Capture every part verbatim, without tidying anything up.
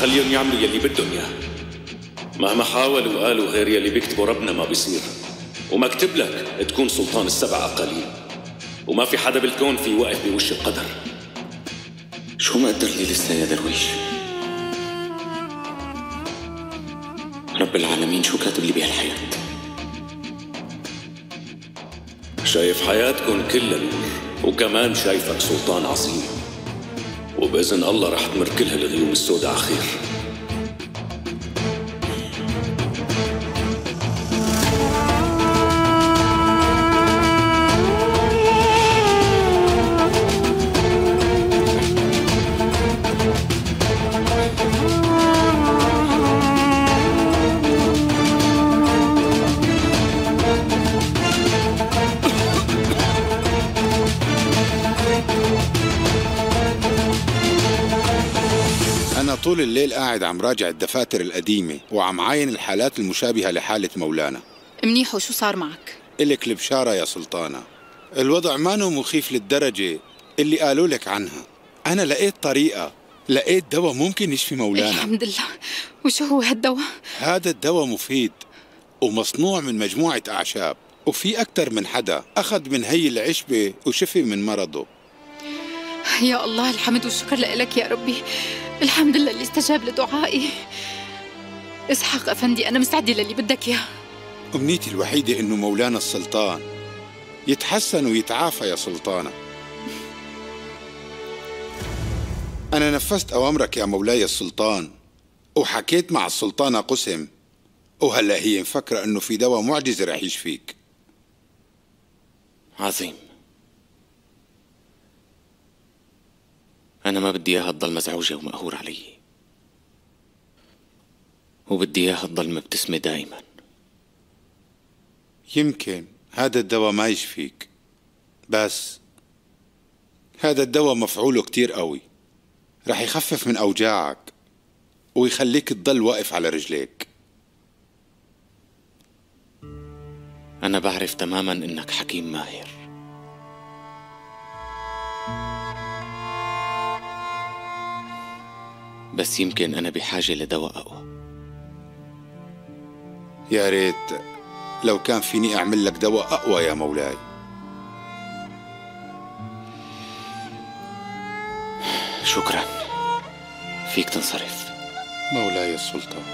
خليهم يعملوا يلي بدهم اياه. مهما حاولوا وقالوا غير يلي بيكتبوا ربنا ما بيصير، ومكتب لك تكون سلطان السبع أقاليم، وما في حدا بالكون في وقف بوش القدر. شو مقدر لي لسه يا درويش؟ رب العالمين شو كاتب لي بهالحياة؟ شايف حياتكم كلها نور، وكمان شايفك سلطان عظيم، وبإذن الله رح تمر كل هالغيوم السوداء على خير. طول الليل قاعد عم راجع الدفاتر القديمة وعم عاين الحالات المشابهة لحالة مولانا. منيح، وشو صار معك؟ إلك البشارة يا سلطانة، الوضع مانو مخيف للدرجة اللي قالوا لك عنها. أنا لقيت طريقة، لقيت دواء ممكن يشفي مولانا. الحمد لله. وشو هو هالدواء؟ هذا الدواء مفيد ومصنوع من مجموعة أعشاب، وفي أكثر من حدا أخذ من هي العشبة وشفي من مرضه. يا الله، الحمد والشكر لك يا ربي. الحمد لله اللي استجاب لدعائي. اسحاق أفندي، أنا مستعدة للي بدك إياه. أمنيتي الوحيدة إنه مولانا السلطان يتحسن ويتعافى يا سلطانة. أنا نفذت أوامرك يا مولاي السلطان، وحكيت مع السلطانة قسم، وهلأ هي مفكرة إنه في دواء معجزة رح يشفيك. عظيم. أنا ما بدي إياها تضل مزعوجة ومقهور علي، وبدي إياها تضل مبتسمة دائما. يمكن هذا الدواء ما يشفيك، بس هذا الدواء مفعوله كتير قوي، رح يخفف من أوجاعك ويخليك تضل واقف على رجليك. أنا بعرف تماما إنك حكيم ماهر، بس يمكن أنا بحاجة لدواء أقوى. يا ريت لو كان فيني أعمل لك دواء أقوى يا مولاي. شكرا، فيك تنصرف. مولاي السلطان.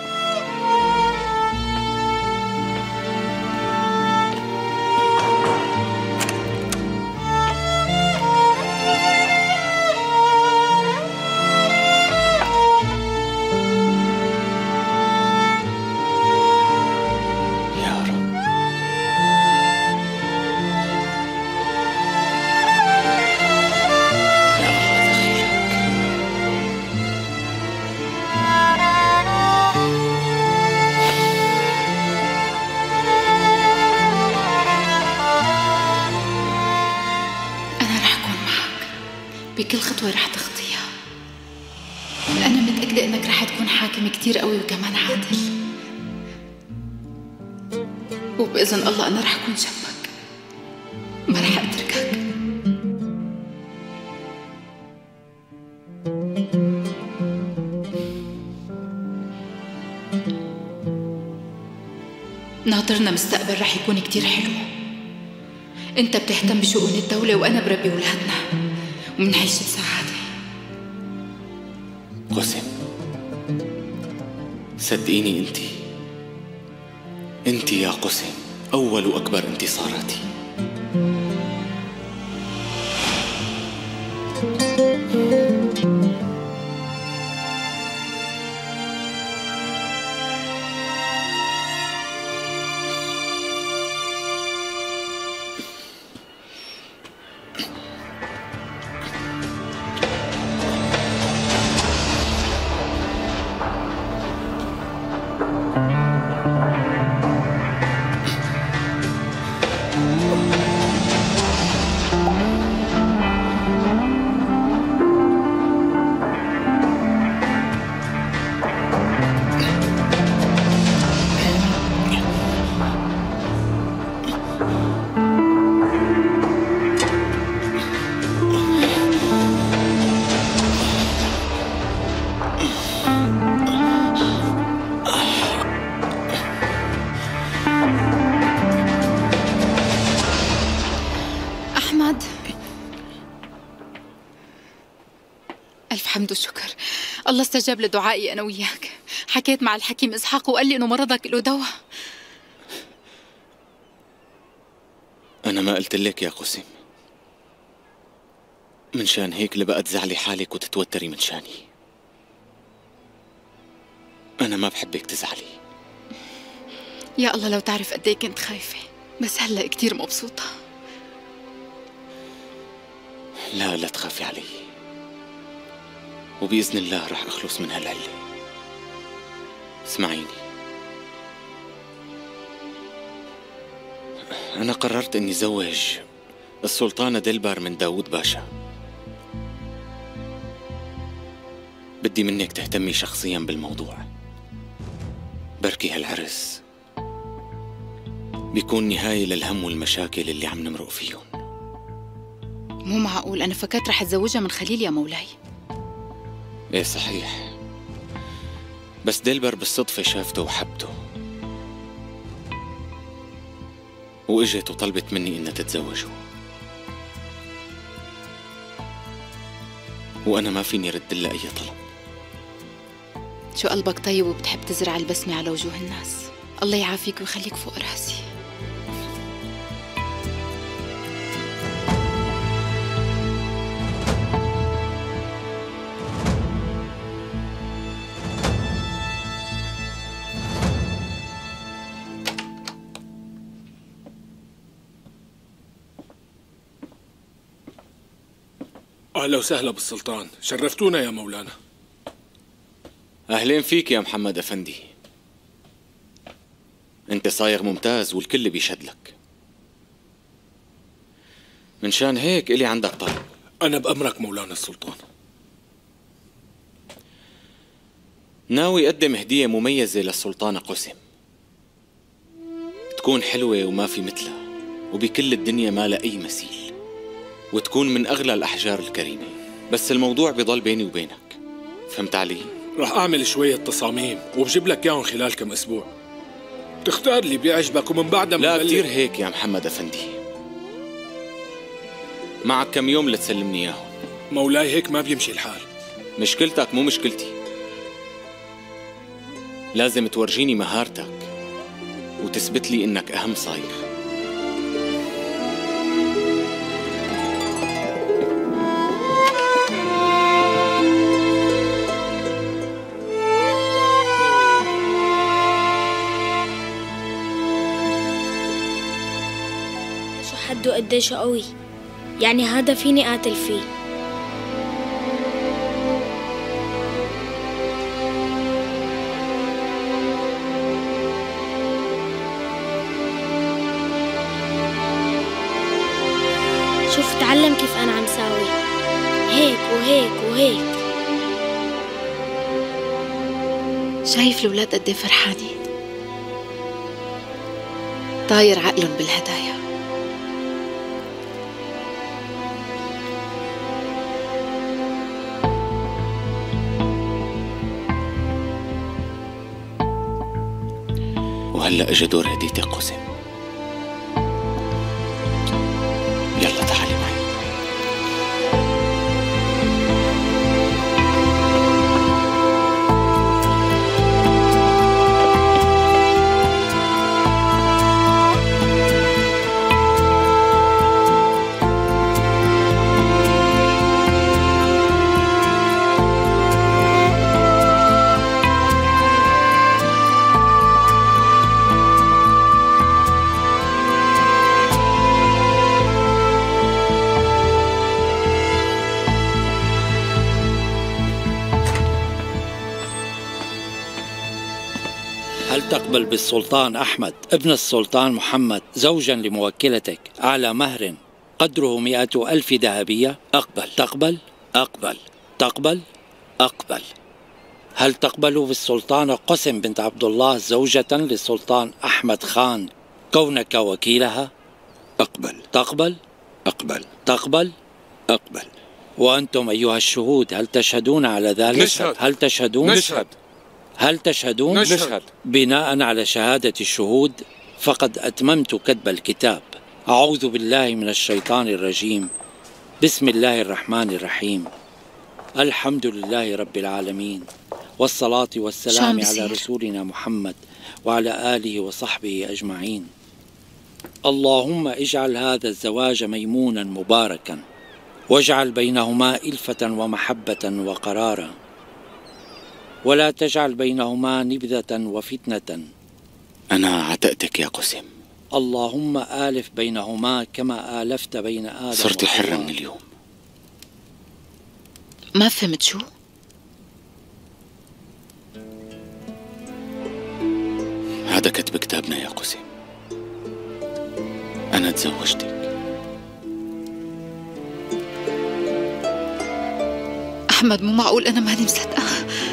بكل خطوة رح تخطيها. أنا متأكدة إنك رح تكون حاكم كتير قوي وكمان عادل، وبإذن الله أنا رح أكون جنبك، ما رح أتركك. ناطرنا مستقبل رح يكون كتير حلو. أنت بتهتم بشؤون الدولة وأنا بربي ولادنا ومنعيش بسعادة. قسم، صدقيني انتي انتي يا قسم أول وأكبر انتصاراتي. والشكر. الله استجاب لدعائي أنا وياك. حكيت مع الحكيم إسحاق وقال لي إنه مرضك له دواء. أنا ما قلت لك يا قسم، من شان هيك لبقى تزعلي حالك وتتوتري من شاني. أنا ما بحبك تزعلي. يا الله لو تعرف قد ايه كنت خايفة، بس هلأ كتير مبسوطة. لا لا تخافي علي، وبإذن الله رح أخلص من هالعلة. اسمعيني، أنا قررت إني زوج السلطانة دلبر من داود باشا. بدي منك تهتمي شخصيا بالموضوع. بركي هالعرس بيكون نهاية للهم والمشاكل اللي عم نمرق فيهم. مو معقول، أنا فكرت رح أتزوجها من خليل يا مولاي. ايه صحيح، بس دلبر بالصدفة شافته وحبته، واجت وطلبت مني انها تتزوجه، وانا ما فيني رد لها اي طلب. شو قلبك طيب وبتحب تزرع البسمة على وجوه الناس. الله يعافيك ويخليك فوق راسي. أهلا وسهلا بالسلطان، شرفتونا يا مولانا. أهلين فيك يا محمد أفندي، أنت صايغ ممتاز والكل بيشهد لك. من شان هيك إلي عندك طلب. أنا بأمرك مولانا السلطان. ناوي أقدم هدية مميزة للسلطانة قسم، تكون حلوة وما في مثلها، وبكل الدنيا ما لها أي مثيل، وتكون من أغلى الأحجار الكريمة، بس الموضوع بيضل بيني وبينك، فهمت علي؟ رح أعمل شوية تصاميم وبجيب لك إياهم خلال كم أسبوع، تختار اللي بيعجبك ومن بعدها لا كتير هيك يا محمد أفندي، معك كم يوم لتسلمني إياهم. مولاي هيك ما بيمشي الحال. مشكلتك مو مشكلتي، لازم تورجيني مهارتك وتثبت لي إنك أهم صايغ. حده قديش قوي، يعني هذا فيني قاتل فيه. شوف تعلم كيف أنا عم ساوي هيك وهيك وهيك. شايف الولاد قد ايه فرحانين، طاير عقلهم بالهدايا. وهلأ اجى دور هديتي قسم. يلا تعالي معي. هل تقبل بالسلطان أحمد ابن السلطان محمد زوجا لموكلتك على مهر قدره مئة ألف ذهبية؟ أقبل. تقبل؟ أقبل. تقبل؟ أقبل. هل تقبل بالسلطانة قسم بنت عبد الله زوجة للسلطان أحمد خان كونك وكيلها؟ أقبل. تقبل؟ أقبل. تقبل؟ أقبل. وأنتم أيها الشهود هل تشهدون على ذلك؟ نشهد. هل تشهدون؟ نشهد. هل تشهدون؟ نشهد. بناء على شهادة الشهود فقد أتممت كتب الكتاب. أعوذ بالله من الشيطان الرجيم. بسم الله الرحمن الرحيم. الحمد لله رب العالمين، والصلاة والسلام على رسولنا محمد وعلى آله وصحبه أجمعين. اللهم اجعل هذا الزواج ميمونا مباركا، واجعل بينهما إلفة ومحبة وقرارا، ولا تجعل بينهما نبذة وفتنة. أنا عتقتك يا قسم. اللهم آلف بينهما كما آلفت بين آدم. صرت حرة من اليوم. ما فهمت شو؟ هذا كتب كتابنا يا قسم. أنا تزوجتك. أحمد مو معقول، أنا ماني مصدقة.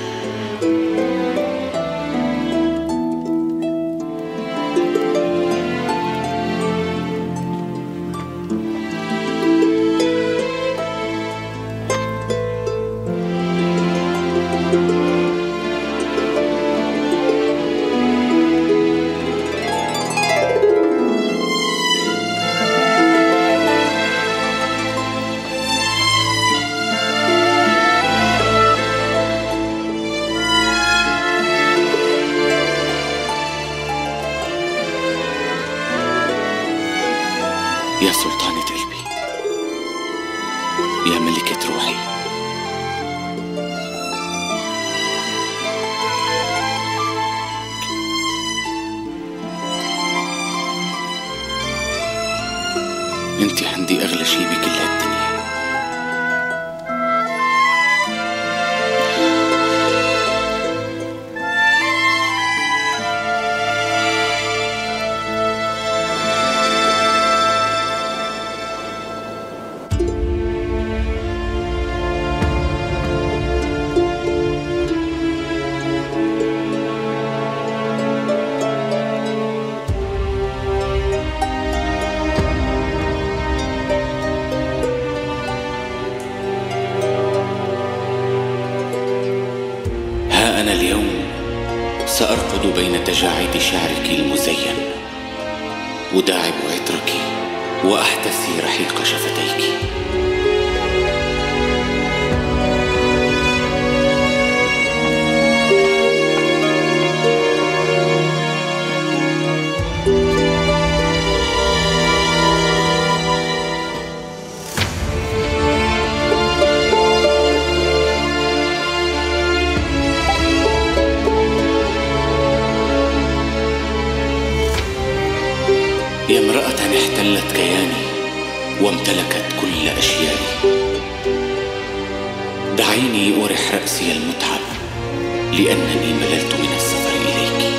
يا سلطانة قلبي، يا ملكة روحي، انت عندي اغلى شي بكل هالدنيا. أنا اليوم سأرقد بين تجاعيد شعرك المزين، أداعب عطرك وأحتسي رحيق شفتيك. يا امرأة احتلت كياني وامتلكت كل أشيائي، دعيني أرح رأسي المتعب لأنني مللت من السفر إليك.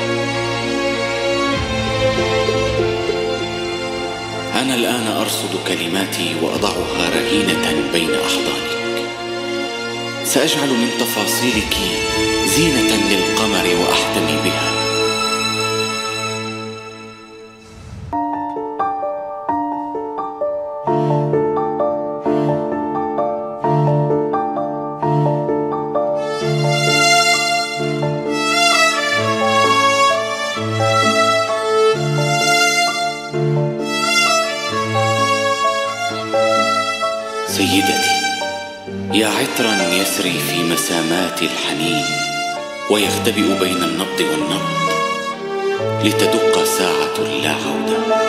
أنا الآن أرصد كلماتي وأضعها رهينة بين أحضانك. سأجعل من تفاصيلك زينة للقمر وأحتمي بها. سيدتي، يا عطرا يسري في مسامات الحنين ويختبئ بين النبض والنبض لتدق ساعة لا عودة.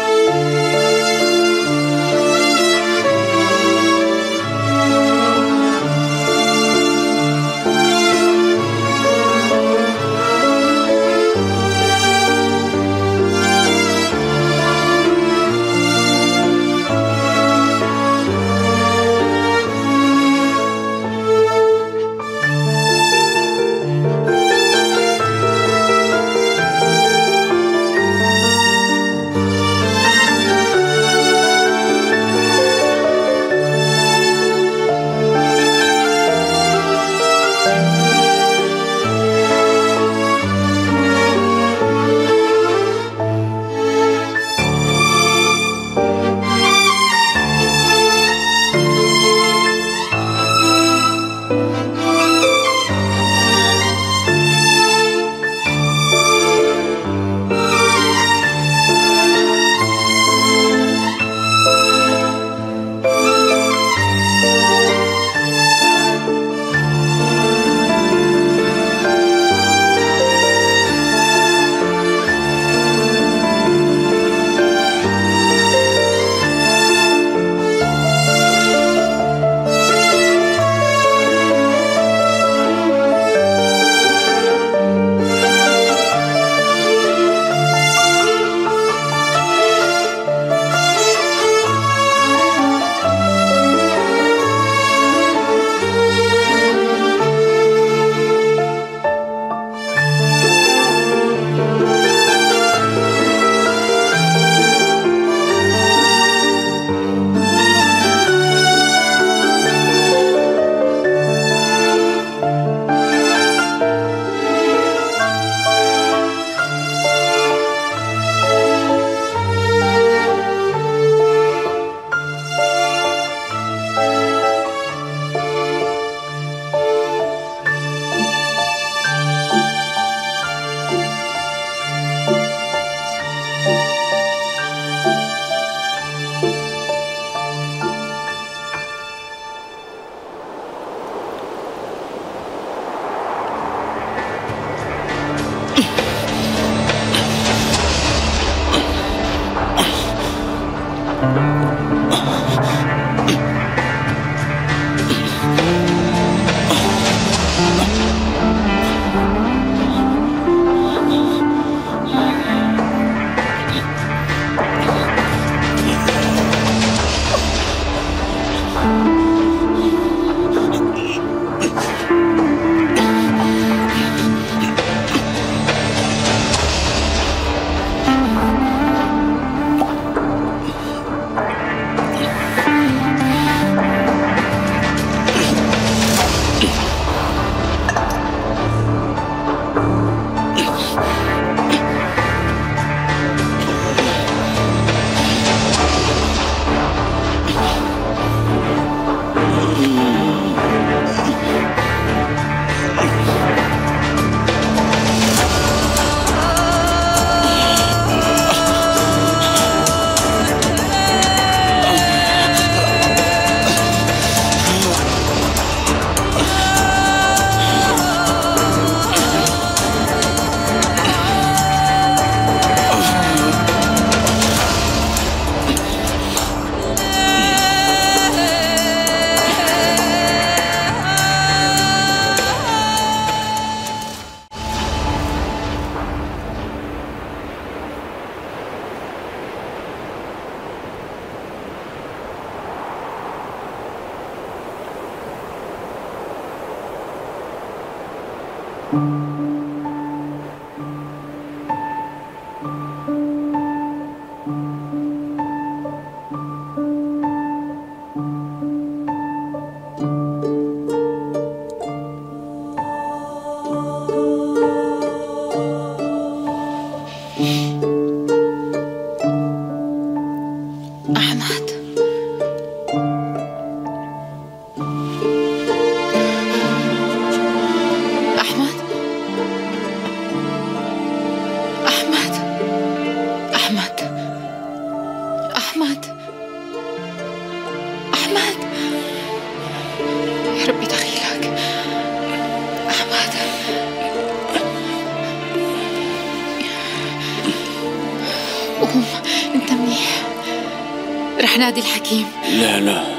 نادي الحكيم. لا لا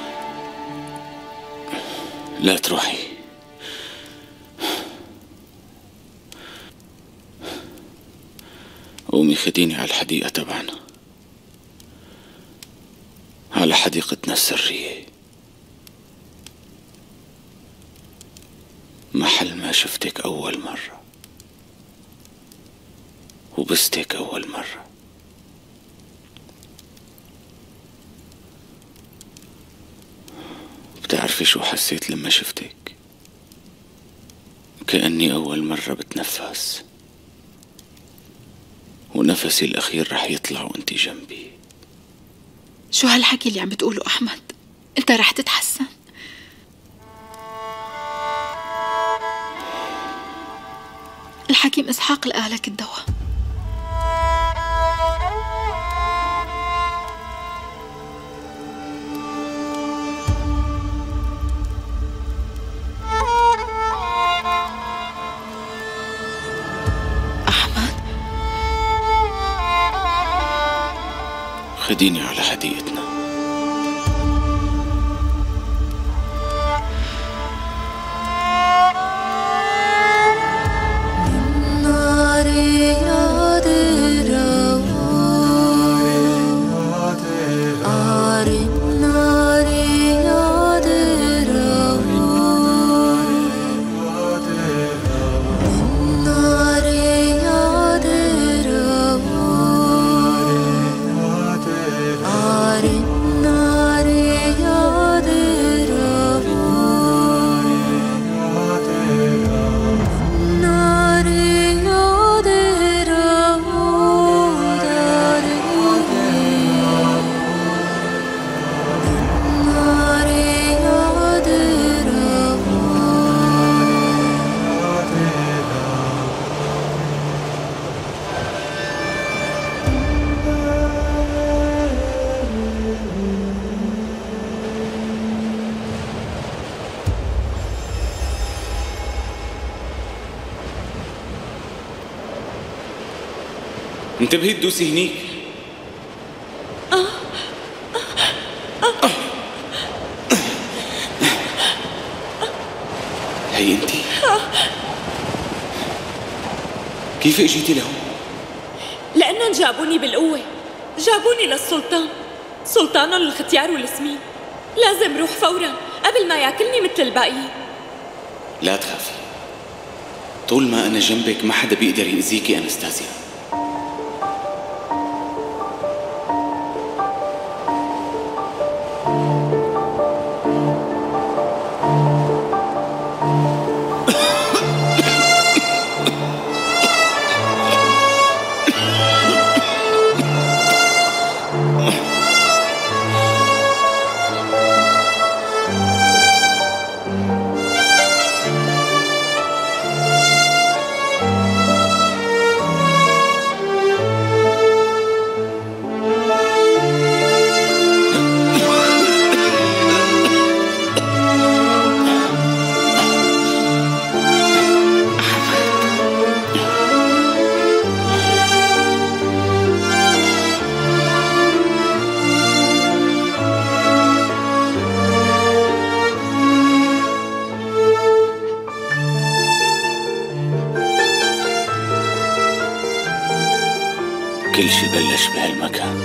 لا تروحي. قومي خديني على الحديقة تبعنا، على حديقتنا السرية، محل ما شفتك أول مرة وبستك أول مرة. بتعرفي شو حسيت لما شفتك؟ كأني أول مرة بتنفس، ونفسي الأخير رح يطلع وانتي جنبي. شو هالحكي اللي عم بتقوله أحمد؟ انت رح تتحسن. الحكيم إسحاق لقى لك الدواء. خديني على حديقتنا. انتبهي تدوسي هنيك. اه كيف اجيتي لهون؟ لأنهم جابوني بالقوة، جابوني للسلطان، سلطانهم الختيار والسمين. لازم روح فورا قبل ما ياكلني مثل الباقيين. لا تخافي، طول ما أنا جنبك ما حدا بيقدر يأذيكي أنستازيا. كل شي بلش بهالمكان،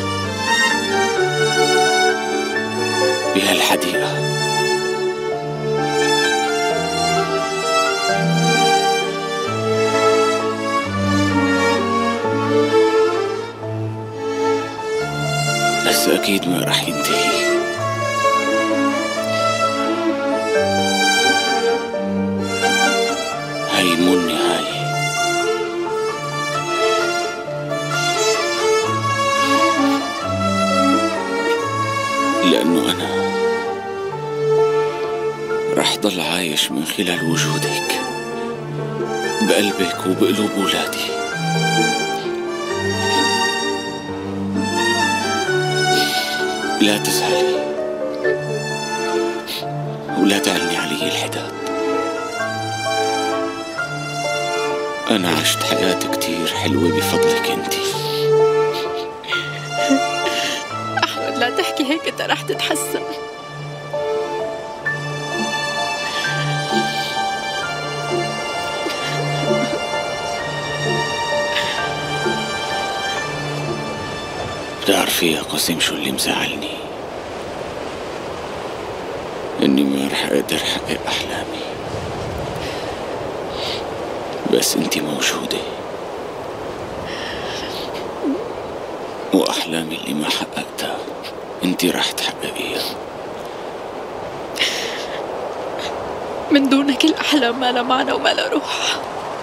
بهالحديقة. بس أكيد ما رح ينتهي. هي مو النهاية. لأنه أنا رح ضل عايش من خلال وجودك بقلبك وبقلوب ولادي. لا تزعلي ولا تعلني علي الحداد. أنا عشت حياة كتير حلوة بفضلك انتي. لا تحكي هيك، انت رح تتحسن. بتعرفي يا قاسم شو اللي مزعلني؟ اني ما رح اقدر احقق احلامي، بس انتي موجودة، واحلامي اللي ما حققتها انتي رح تحققيها. من دونك الأحلام ما لها معنى وما لها روح.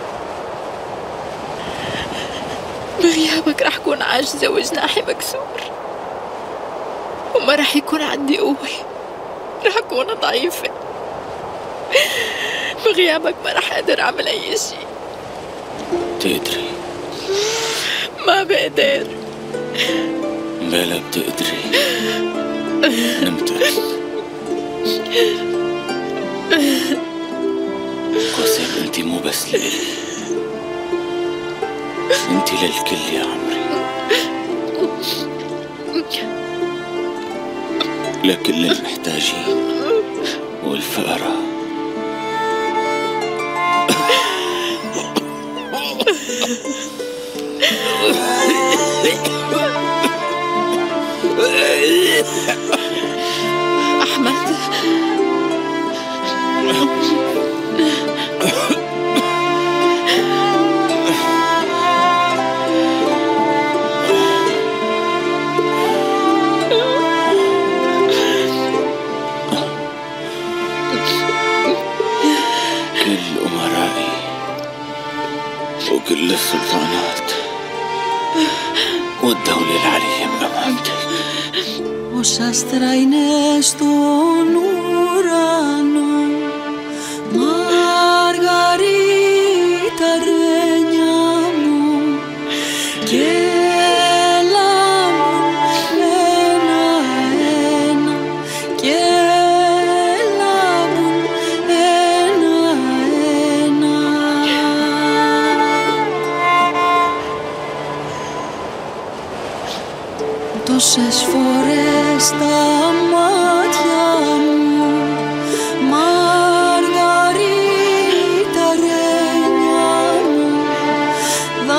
بغيابك رح كون عاجزة وجناحي مكسور، وما رح يكون عندي قوة، رح أكون ضعيفة. بغيابك ما رح أقدر أعمل أي شيء. تقدري؟ ما بقدر. بلا بتقدري. نمتك. قاسم انتي مو بس لإلي، انتي للكل يا عمري، لكل المحتاجين والفقراء. أحمد، كل أمرائي وكل السلطانات والدولة العليا بأمانتك. Όσα στρայνές στον ουρανό, Μαργαρίτα ρένια μου, και λάμπουν ένα-ένα, και λάμπουν ένα-ένα. Τόσες φορές τα μάτια μου, Μαργαρίτα ρένια μου,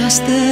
αστέρια